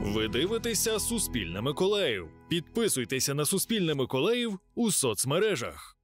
Ви дивитеся «Суспільне Миколаїв». Підписуйтеся на «Суспільне Миколаїв» у соцмережах.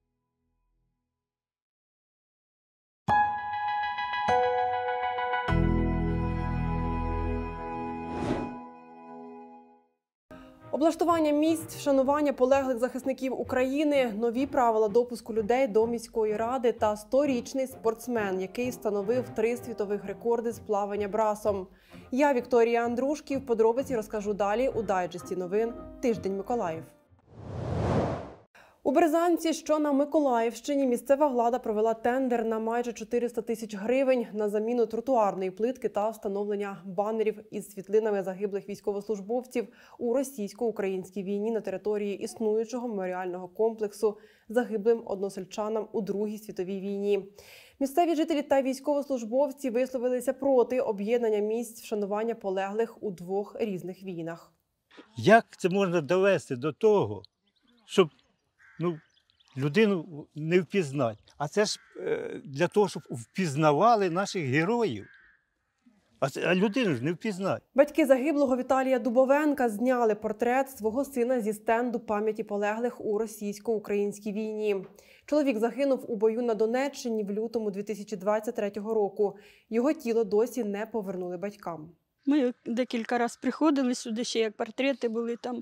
Облаштування місць вшанування полеглих захисників України, нові правила допуску людей до міської ради та 100-річний спортсмен, який встановив 3 світових рекорди з плавання брасом. Я, Вікторія Андрушків, подробиці розкажу далі у дайджесті новин «Тиждень Миколаїв». У Березанці, що на Миколаївщині, місцева влада провела тендер на майже 400 тисяч гривень на заміну тротуарної плитки та встановлення банерів із світлинами загиблих військовослужбовців у російсько-українській війні на території існуючого меморіального комплексу загиблим односельчанам у Другій світовій війні. Місцеві жителі та військовослужбовці висловилися проти об'єднання місць вшанування полеглих у 2 різних війнах. Як це можна довести до того, щоб людину не впізнати? А це ж для того, щоб впізнавали наших героїв. А людину ж не впізнати. Батьки загиблого Віталія Дубовенка зняли портрет свого сина зі стенду пам'яті полеглих у російсько-українській війні. Чоловік загинув у бою на Донеччині в лютому 2023 року. Його тіло досі не повернули батькам. Ми декілька разів приходили сюди, ще як портрети були там.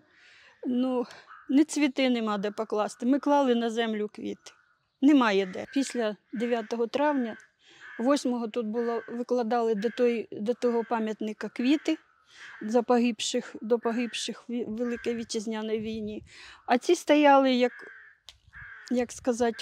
Не цвіти нема де покласти. Ми клали на землю квіти. Немає де. Після 9 травня, 8-го тут було, викладали до того пам'ятника квіти до погибших в Великій Вітчизняній війні. А ці стояли, як сказати,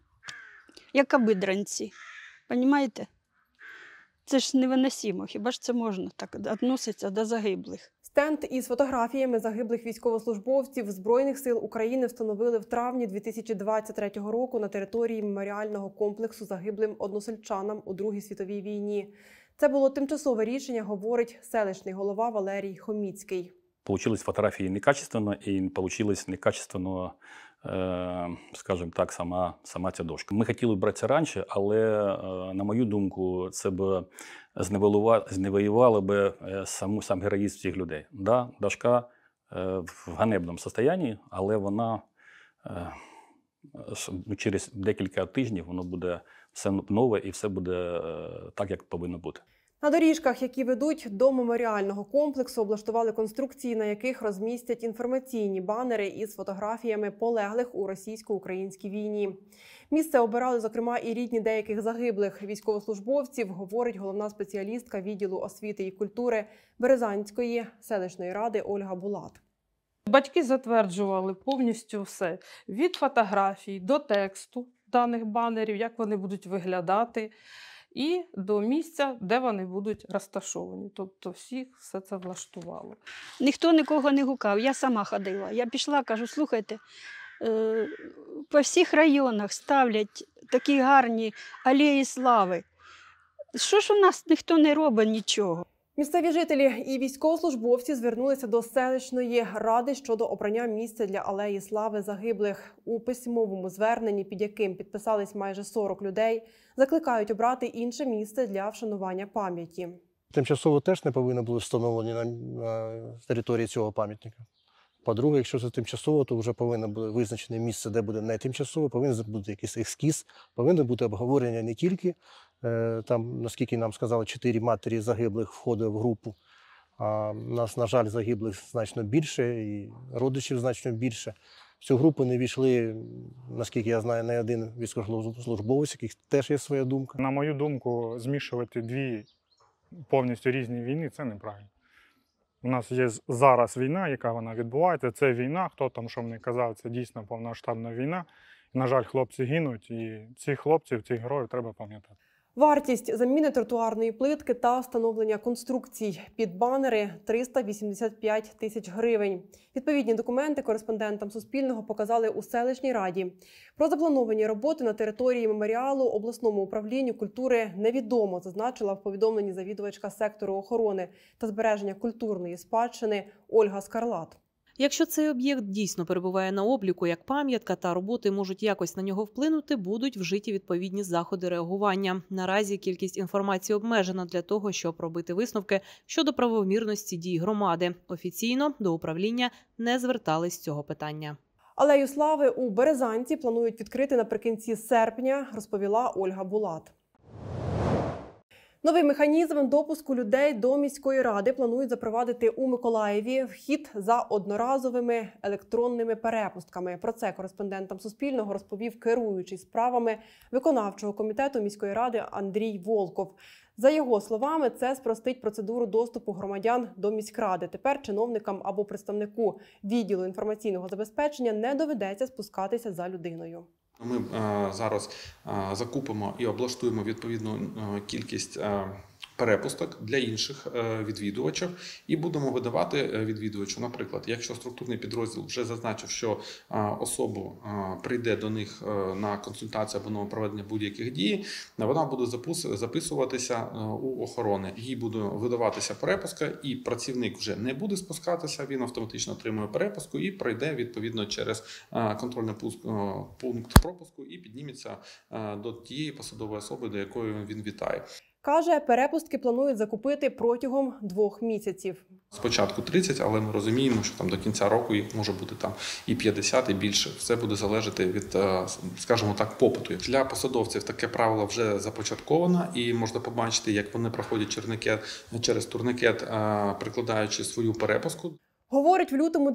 як обидранці. Понімаєте? Це ж невиносимо. Хіба ж це можна так відноситися до загиблих? Стенд із фотографіями загиблих військовослужбовців Збройних сил України встановили в травні 2023 року на території меморіального комплексу загиблим односельчанам у Другій світовій війні. Це було тимчасове рішення, говорить селищний голова Валерій Хоміцький. Получились фотографії некачественно і получилось некачественно, скажімо так, сама ця дошка. Ми хотіли брати це раніше, але, на мою думку, це б зневоювало б сам героїзм цих людей. Да, дошка в ганебному стані, але вона через декілька тижнів воно буде все нове і все буде так, як повинно бути. На доріжках, які ведуть до меморіального комплексу, облаштували конструкції, на яких розмістять інформаційні банери із фотографіями полеглих у російсько-українській війні. Місце обирали, зокрема, і рідні деяких загиблих військовослужбовців, говорить головна спеціалістка відділу освіти і культури Березанської селищної ради Ольга Булат. Батьки затверджували повністю все. Від фотографій до тексту даних банерів, як вони будуть виглядати, і до місця, де вони будуть розташовані. Тобто всіх все це влаштувало. Ніхто нікого не гукав, я сама ходила. Я пішла, кажу, слухайте, по всіх районах ставлять такі гарні алеї слави. Що ж у нас ніхто не робить нічого? Місцеві жителі і військовослужбовці звернулися до селищної ради щодо обрання місця для алеї слави загиблих. У письмовому зверненні, під яким підписались майже 40 людей, закликають обрати інше місце для вшанування пам'яті. Тимчасово теж не повинно бути встановлені на території цього пам'ятника. По-друге, якщо це тимчасово, то вже повинно бути визначене місце, де буде не тимчасово, повинен бути якийсь ескіз, повинно бути обговорення не тільки, там, наскільки нам сказали, 4 матері загиблих входить в групу, а у нас, на жаль, загиблих значно більше і родичів значно більше. В цю групу не війшли, наскільки я знаю, не один військовослужбовець, яких теж є своя думка. На мою думку, змішувати 2 повністю різні війни – це неправильно. У нас є зараз війна, яка вона відбувається. Це війна, хто там що мені казав, це дійсно повномасштабна війна. На жаль, хлопці гинуть, і цих хлопців, цих героїв треба пам'ятати. Вартість заміни тротуарної плитки та встановлення конструкцій під банери – 385 тисяч гривень. Відповідні документи кореспондентам Суспільного показали у селищній раді. Про заплановані роботи на території меморіалу обласному управлінню культури невідомо, зазначила в повідомленні завідувачка сектору охорони та збереження культурної спадщини Ольга Скарлат. Якщо цей об'єкт дійсно перебуває на обліку як пам'ятка та роботи можуть якось на нього вплинути, будуть вжиті відповідні заходи реагування. Наразі кількість інформації обмежена для того, щоб робити висновки щодо правомірності дій громади. Офіційно до управління не звертались з цього питання. Алею Слави у Березанці планують відкрити наприкінці серпня, розповіла Ольга Булат. Новий механізм допуску людей до міської ради планують запровадити у Миколаєві. Вхід за одноразовими електронними перепустками. Про це кореспондентам Суспільного розповів керуючий справами виконавчого комітету міської ради Андрій Волков. За його словами, це спростить процедуру доступу громадян до міськради. Тепер чиновникам або представнику відділу інформаційного забезпечення не доведеться спускатися за людиною. Ми зараз закупимо і облаштуємо відповідну кількість перепусток для інших відвідувачів і будемо видавати відвідувачу. Наприклад, якщо структурний підрозділ вже зазначив, що особу прийде до них на консультацію або на проведення будь-яких дій, вона буде записуватися у охорони. Їй буде видаватися перепустка, і працівник вже не буде спускатися, він автоматично отримує перепустку і пройде відповідно через контрольний пункт пропуску і підніметься до тієї посадової особи, до якої він вітає. Каже, перепустки планують закупити протягом 2 місяців. Спочатку 30, але ми розуміємо, що там до кінця року їх може бути там і 50, і більше. Все буде залежати від, скажімо так, попиту. Для посадовців таке правило вже започатковано, і можна побачити, як вони проходять через турникет, прикладаючи свою перепустку. Говорить, в лютому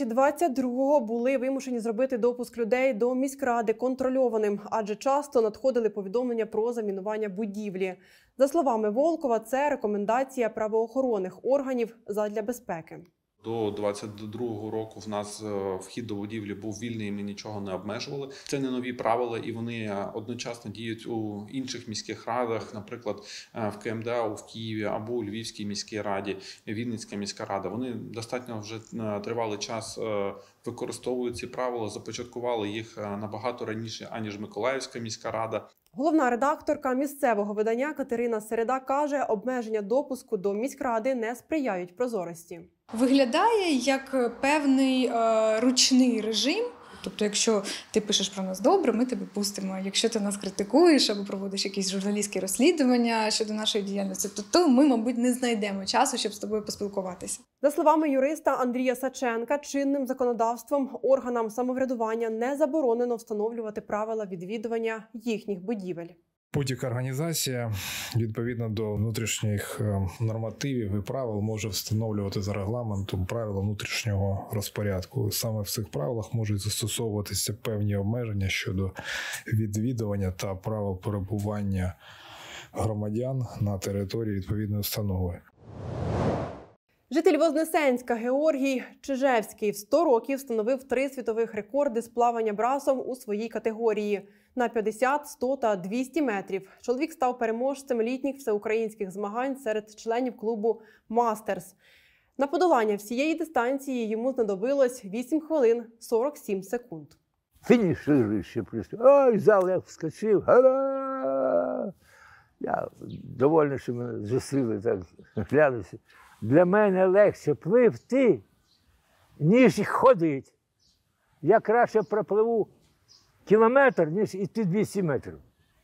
2022-го були вимушені зробити допуск людей до міськради контрольованим, адже часто надходили повідомлення про замінування будівлі. За словами Волкова, це рекомендація правоохоронних органів задля безпеки. До 2022 року в нас вхід до будівлі був вільний, і ми нічого не обмежували. Це не нові правила, і вони одночасно діють у інших міських радах, наприклад, в КМДА в Києві або у Львівській міській раді, Вінницька міська рада. Вони достатньо вже тривалий час використовують ці правила, започаткували їх набагато раніше, аніж Миколаївська міська рада. Головна редакторка місцевого видання Катерина Середа каже, обмеження допуску до міськради не сприяють прозорості. Виглядає як певний ручний режим. Тобто, якщо ти пишеш про нас добре, ми тебе пустимо. Якщо ти нас критикуєш або проводиш якісь журналістські розслідування щодо нашої діяльності, то ми, мабуть, не знайдемо часу, щоб з тобою поспілкуватися. За словами юриста Андрія Саченка, чинним законодавством органам самоврядування не заборонено встановлювати правила відвідування їхніх будівель. Будь-яка організація, відповідно до внутрішніх нормативів і правил, може встановлювати за регламентом правила внутрішнього розпорядку. Саме в цих правилах можуть застосовуватися певні обмеження щодо відвідування та правил перебування громадян на території відповідної установи. Житель Вознесенська Георгій Чижевський в 100 років встановив 3 світових рекорди з плавання брасом у своїй категорії на 50, 100 та 200 метрів. Чоловік став переможцем літніх всеукраїнських змагань серед членів клубу «Мастерс». На подолання всієї дистанції йому знадобилось 8 хвилин 47 секунд. Фінішируючи прийшов. Ой, зал як вскочив. Га-га! Я довольний, що мене зустріли так, глянувся. Для мене легше пливти, ніж ходити. Я краще пропливу кілометр, ніж йти 200 метрів.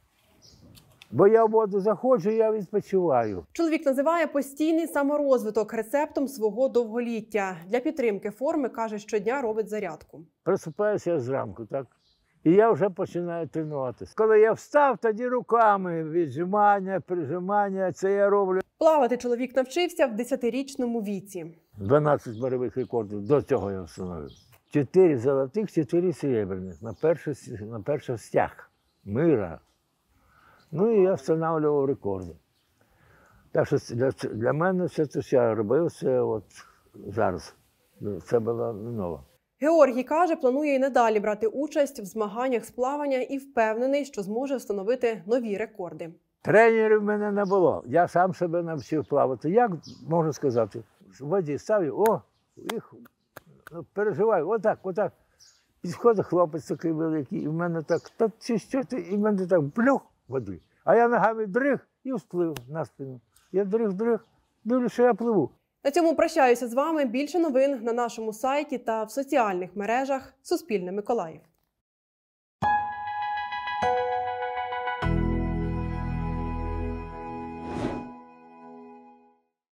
Бо я в воду заходжу, я відпочиваю. Чоловік називає постійний саморозвиток рецептом свого довголіття. Для підтримки форми, каже, щодня робить зарядку. Просипаюся зранку, так? І я вже починаю тренуватися. Коли я встав, тоді руками віджимання, прижимання, це я роблю. Плавати чоловік навчився в 10-річному віці. 12 бойових рекордів, до цього я встановив. 4 золотих, 4 серебряних на перший стяг мира. Ну і я встановлював рекорди. Так що для мене все це, що я робив, це от зараз. Це було не ново. Георгій каже, планує і надалі брати участь в змаганнях з плавання і впевнений, що зможе встановити нові рекорди. Тренерів в мене не було. Я сам себе навчив плавати. Як можу сказати? В воді ставлю, їх переживаю, отак. Підходить хлопець такий великий, і в мене так, і в мене так блюх води. А я ногами дриг і всплив на спину. Я дриг, дивлюсь, що я пливу. На цьому прощаюся з вами. Більше новин на нашому сайті та в соціальних мережах Суспільне Миколаїв.